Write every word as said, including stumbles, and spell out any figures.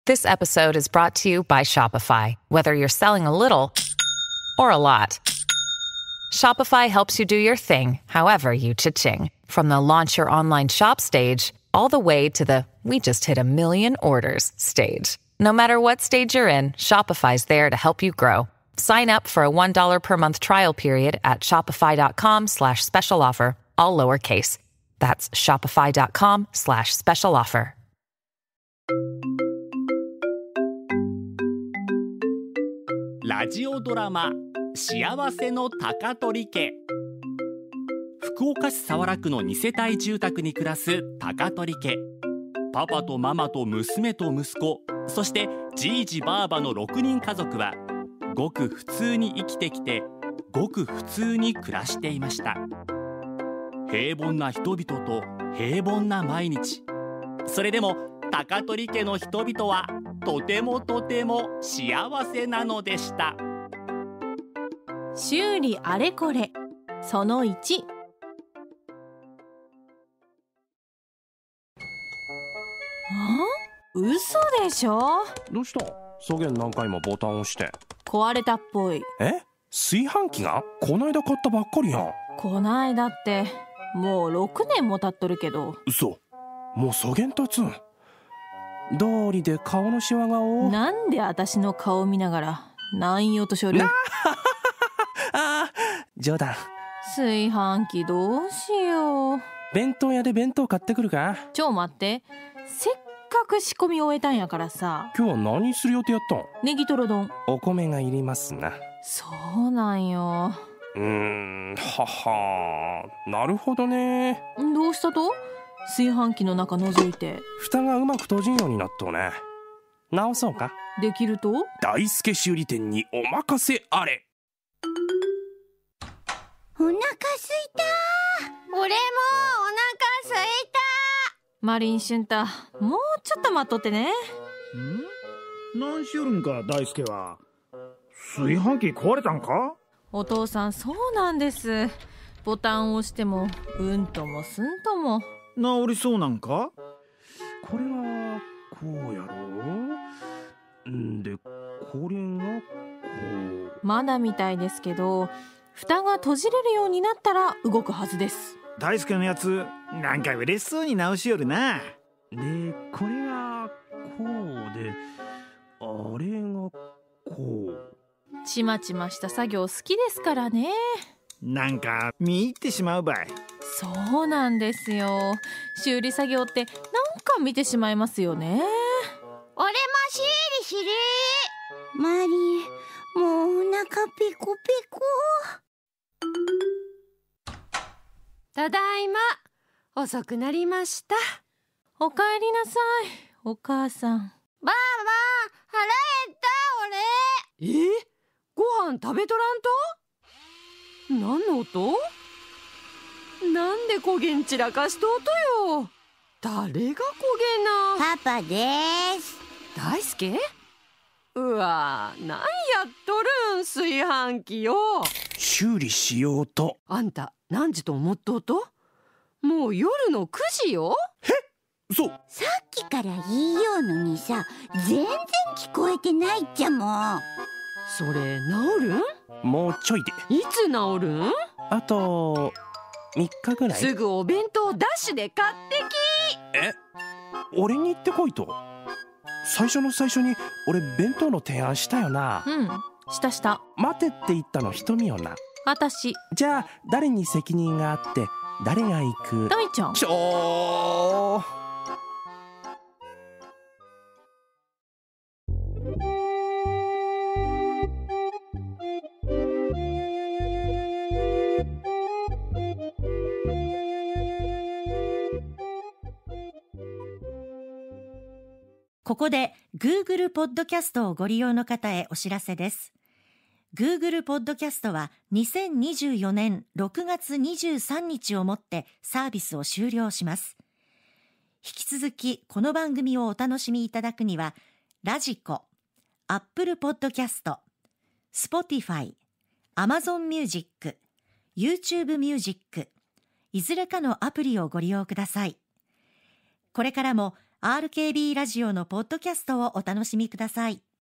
This episode is brought to you by Shopify. Whether you're selling a little or a lot, Shopify helps you do your thing, however you cha-ching. From the launch your online shop stage, all the way to the we just hit a million orders stage. No matter what stage you're in, Shopify's there to help you grow. Sign up for a one dollar per month trial period at shopify.com slash special offer, all lowercase. That's shopify.com slash special offer. ラジオドラマ幸せの高取家。福岡市早良区のに世帯住宅に暮らす高取家。パパとママと娘と息子、そしてじいじばあばのろくにん家族はごく普通に生きてきて、ごく普通に暮らしていました。平凡な人々と平凡な毎日。それでも高取家の人々はとてもとても幸せなのでした。 修理あれこれそのいち。あ？嘘でしょ？ どうした？そげん何回もボタン押して。 壊れたっぽい。 え？炊飯器が？こないだ買ったばっかりやん。 こないだってもうろくねんも経っとるけど。 嘘？もうそげんとつん。道理で顔のシワが多。 なんで私の顔見ながらなんよとしょる？ あ冗談。 炊飯器どうしよう。 弁当屋で弁当買ってくるか？ ちょ待って、せっかく仕込み終えたんやからさ。 今日は何する予定やったん？ ネギトロ丼。 お米がいりますな。 そうなんよ。 うーん、ははなるほどね。 どうしたと？炊飯器の中覗いて蓋がうまく閉じんようになっとね。直そうか？ できると？ 大輔修理店にお任せあれ。 お腹すいた。俺もお腹すいた。 マリン俊太、もうちょっと待っとってね。 ん？何しよるんか大輔は。炊飯器壊れたんか？ お父さん、そうなんです。ボタンを押してもうんともすんとも治りそうなんか？ これはこうやろんで、これがこう。 まだみたいですけど、蓋が閉じれるようになったら動くはずです。 大輔のやつなんか嬉しそうに直しよるな。 で、これがこうで、あれがこう。 ちまちました作業好きですからね。 なんか見入ってしまうばい。 そうなんですよ。修理作業ってなんか見てしまいますよね。 俺も修理する。マリン、もうお腹ペコペコ。 ただいま。遅くなりました。 おかえりなさい、お母さん。 ばあば、腹減った俺。 え？ご飯食べとらんと？何の音？なんで焦げん散らかしとうとよ。誰が焦げな？ パパです。 大輔？うわ、なんやっとるん炊飯器よ。 修理しようと。 あんた何時と思っとうと？もう夜のくじよ。 え？そう。 さっきから言いようのにさ、全然聞こえてないっちゃもん。 それ治るん？ もうちょいで。 いつ治るん？ あとみっかぐらい。 すぐお弁当ダッシュで買ってき。 え？俺に言ってこいと？最初の最初に俺弁当の提案したよな。 うん、したした。 待てって言ったの瞳よな。 私。 じゃあ誰に責任があって誰が行く？ 大ちゃん。 ちょー。 ここで Google ポッドキャストをご利用の方へお知らせです。Google ポッドキャストはにせんにじゅうよねんろくがつにじゅうさんにちをもってサービスを終了します。引き続きこの番組をお楽しみいただくには、ラジコ、Apple ポッドキャスト、Spotify、Amazon Music、YouTube Music、いずれかのアプリをご利用ください。これからもアールケービー ラジオのポッドキャストをお楽しみください。